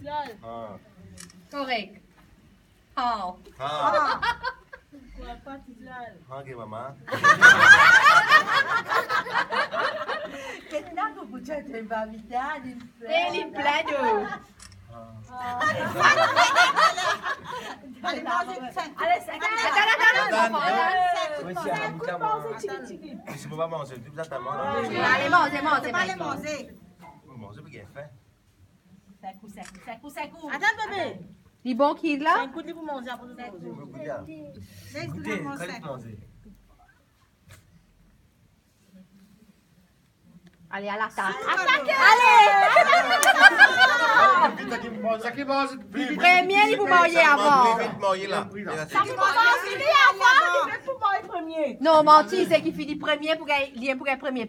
Ah. Correct. How? Ah. Ok, maman. Kita ko po siya ito yung babita. Templado. Mais je peux pas manger tout ça, t'as mangé. Allez, manger. Manger. Manger parce qu'il est faim. Attends, bébé. Les bons qui là? Un coup de pour manger après tout. Je veux goûter. Goûter, quand il manger. Allez, à la table. Premier, il faut manger avant. Vite manger là. Non, menti, c'est qu'il finit premier pour gagner premier.